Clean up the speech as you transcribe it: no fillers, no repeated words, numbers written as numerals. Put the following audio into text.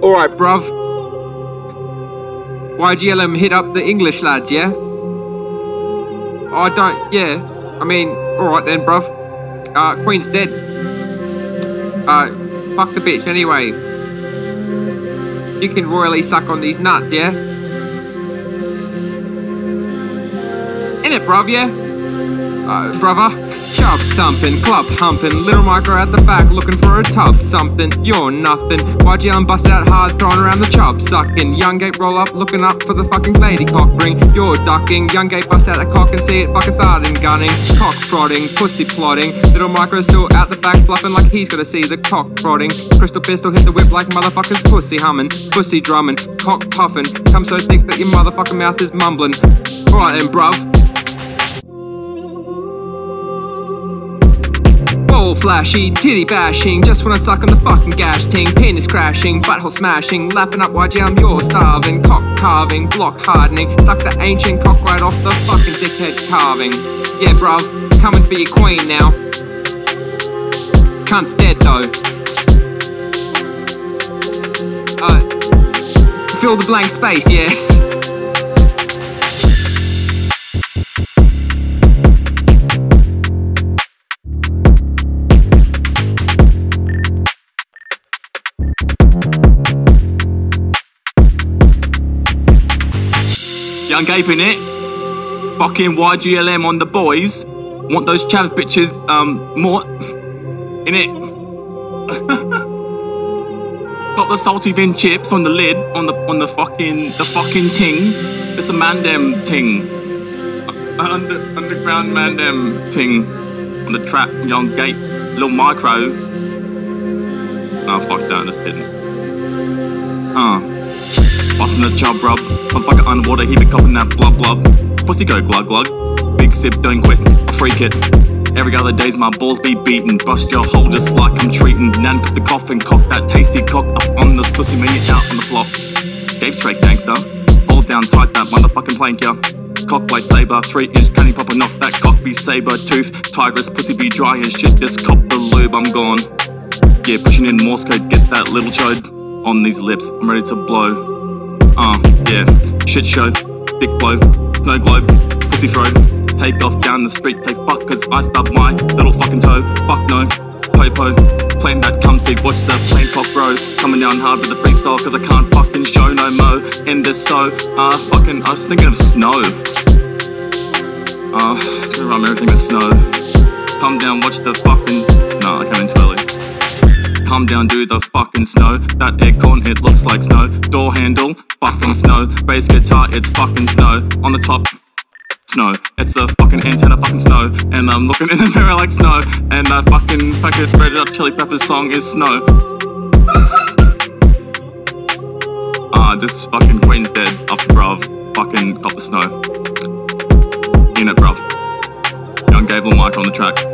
Alright, bruv. YGLM hit up the English lads, yeah? I don't, yeah. I mean, alright then, bruv. Queen's dead. Fuck the bitch anyway. You can royally suck on these nuts, yeah? Innit, bruv, yeah? Brother. Chub-Thumpin, club humping, little micro at the back looking for a tub something. You're nothing. YGLM bust out hard, throwing around the chub sucking. Young gate roll up, looking up for the fucking lady cock ring. You're ducking. Young gate bust out the cock and see it fucking starting gunning. Cock prodding, pussy plotting. Little micro still out the back fluffing like he's gotta see the cock prodding. Crystal pistol hit the whip like motherfuckers pussy humming, pussy drumming, cock puffing. Come so thick that your motherfucking mouth is mumbling. Alright then, bruv. Ball flashy, titty bashing, just wanna suck on the fucking gash ting. Penis crashing, butthole smashing, lapping up YGLM, you're starving. Cock carving, block hardening, suck the ancient cock right off the fucking dickhead carving. Yeah, bruv, coming for your queen now. Cunt's dead though. Fill the blank space, yeah. Young gaping it, fucking YGLM on the boys. Want those chav bitches, more in it. Got the salty vin chips on the lid, on the fucking ting. It's a mandem ting, underground mandem ting on the trap. Young gape, little micro. Nah, fuck that, just kidding. Bustin' a chub rub, motherfucker underwater, he be copping that blub blub. Pussy go glug glug, big sip, don't quit, I freak it. Every other day's my balls be beaten, bust your hole just like I'm treating. Nan put the coffin, cock that tasty cock up on the pussy when you're out on the flop. Gabe straight gangster, hold down tight that motherfucking plank, yeah. Cock blade saber, 3-inch canny popper, knock that cock be saber tooth. Tigress pussy be dry as shit, just cop the lube, I'm gone. Yeah, pushing in Morse code, get that little chode on these lips, I'm ready to blow. Yeah, shit show, dick blow, no globe, pussy throw. Take off down the street, say fuck cause I stubbed my little fucking toe. Fuck no, po-po, plane that come sick, watch the plane cock bro. Coming down hard with the freestyle cause I can't fucking show no mo. In this so, fucking, I was thinking of snow. Gonna rhyme everything with snow. Come down, watch the fucking, no, I came in too early. Come down, do the fucking snow. That aircon, it looks like snow. Door handle, fucking snow. Bass guitar, it's fucking snow. On the top, snow. It's a fucking antenna, fucking snow. And I'm looking in the mirror like snow. And that fucking Red Hot Chili Peppers song is snow. Just fucking Queen's dead up, bruv. Fucking got the snow. In it, bruv. Young Gable Mike on the track.